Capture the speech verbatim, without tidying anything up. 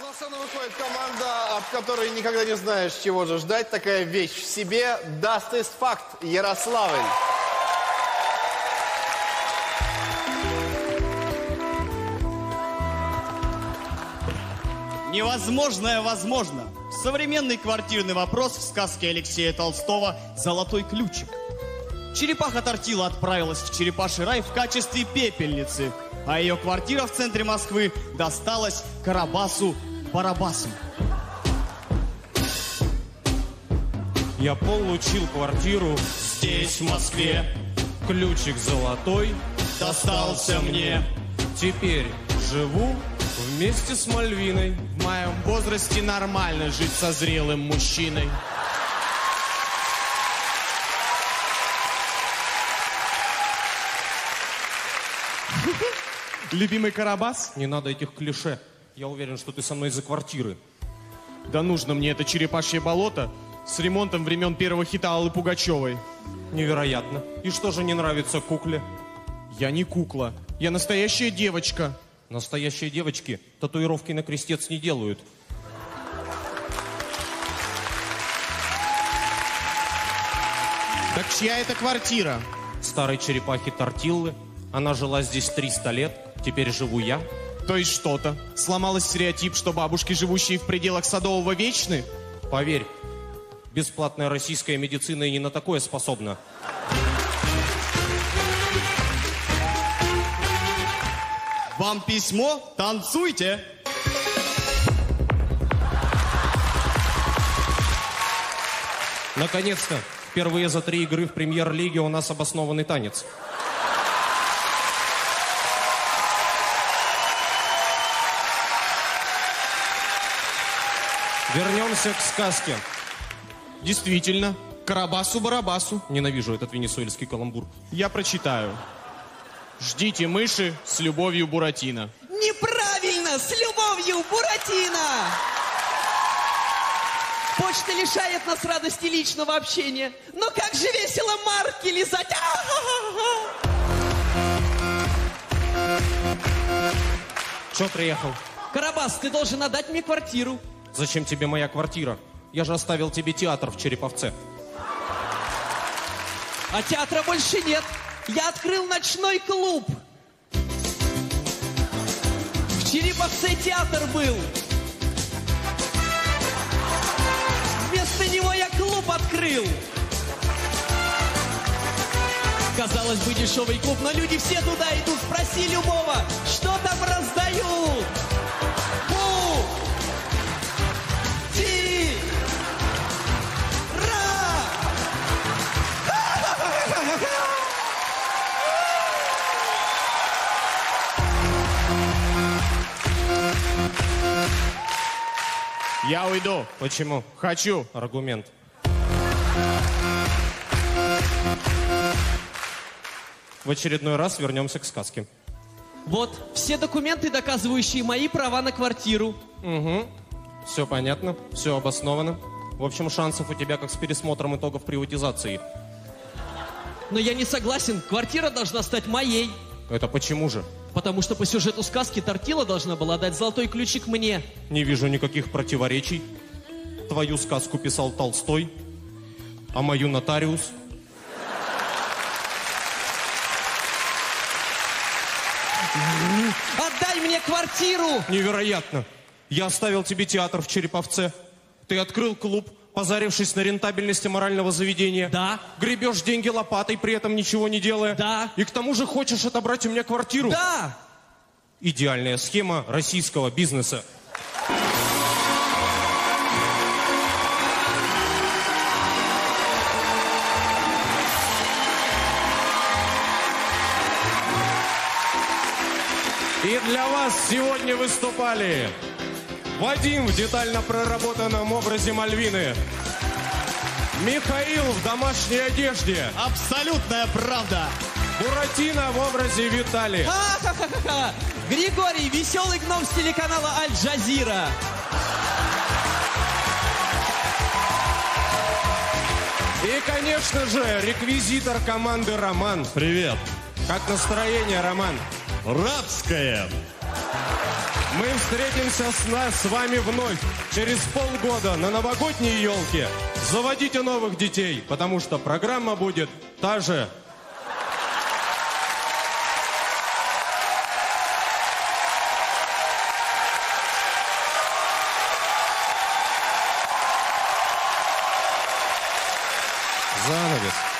на сцену выходит команда, от которой никогда не знаешь, чего же ждать. Такая вещь в себе. Das ist Fakt. Ярославль. Невозможное возможно. Современный квартирный вопрос в сказке Алексея Толстого «Золотой ключик». Черепаха Тортила отправилась в черепаший рай в качестве пепельницы, а ее квартира в центре Москвы досталась Карабасу-Барабасу. Я получил квартиру здесь, в Москве. Ключик золотой достался мне. Теперь живу вместе с Мальвиной. В моем возрасте нормально жить со зрелым мужчиной. Любимый Карабас? Не надо этих клише. Я уверен, что ты со мной из-за квартиры. Да нужно мне это черепашье болото с ремонтом времен первого хита Аллы Пугачевой. Невероятно. И что же не нравится кукле? Я не кукла. Я настоящая девочка. Настоящие девочки татуировки на крестец не делают. Так чья это квартира? Старой черепахи Тортиллы. Она жила здесь триста лет. Теперь живу я. То есть что-то. Сломалось стереотип, что бабушки, живущие в пределах Садового, вечны? Поверь, бесплатная российская медицина и не на такое способна. Вам письмо? Танцуйте! Наконец-то, впервые за три игры в премьер-лиге у нас обоснованный танец. Вернемся к сказке. Действительно, Карабасу-Барабасу. Ненавижу этот венесуэльский каламбур. Я прочитаю. Ждите мыши с любовью Буратино. Неправильно! С любовью Буратино! Почта лишает нас радости личного общения. Но как же весело марки лизать! Чё приехал? Карабас, ты должен отдать мне квартиру. Зачем тебе моя квартира? Я же оставил тебе театр в Череповце. А театра больше нет. Я открыл ночной клуб. В Череповце театр был. Вместо него я клуб открыл. Казалось бы, дешевый клуб, но люди все туда идут. Спроси любого, что там раздают. Бу! Ти! Ра! Я уйду. Почему? Хочу. Аргумент. В очередной раз вернемся к сказке. Вот, все документы, доказывающие мои права на квартиру. Угу. Все понятно, все обосновано. В общем, шансов у тебя как с пересмотром итогов приватизации. Но я не согласен, квартира должна стать моей. Это почему же? Потому что по сюжету сказки Тортила должна была дать золотой ключик мне. Не вижу никаких противоречий. Твою сказку писал Толстой, а мою нотариус. Отдай мне квартиру! Невероятно! Я оставил тебе театр в Череповце. Ты открыл клуб, позарившись на рентабельности морального заведения. Да. Гребешь деньги лопатой, при этом ничего не делая. Да. И к тому же хочешь отобрать у меня квартиру. Да. Идеальная схема российского бизнеса. И для вас сегодня выступали Вадим в детально проработанном образе Мальвины, Михаил в домашней одежде, Абсолютная правда! Буратино в образе Виталия. Ха-ха-ха-ха! Григорий, веселый гном с телеканала Аль-Джазира. И, конечно же, реквизитор команды Роман. Привет. Как настроение, Роман? Рабское. Мы встретимся с, нас, с вами вновь через полгода на новогодней елке. Заводите новых детей, потому что программа будет та же. Занавес.